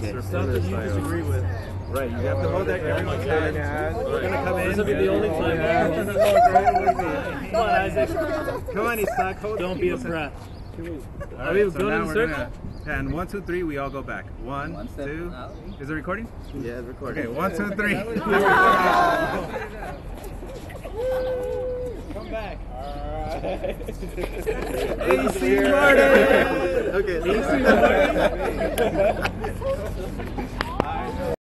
Okay. Stuff that you disagree with. Right, you have to hold that everyone's hand. We're gonna come in. This will be the only time. Come on, Isaac. Come on, Isaac. Hold Don't be a brat. Are we going in a circle? And 1, 2, 3, we all go back. 1, 2. Is it recording? Yeah, it's recording. Okay, 1, 2, 3. Come back. AC Martin! Okay. AC Martin!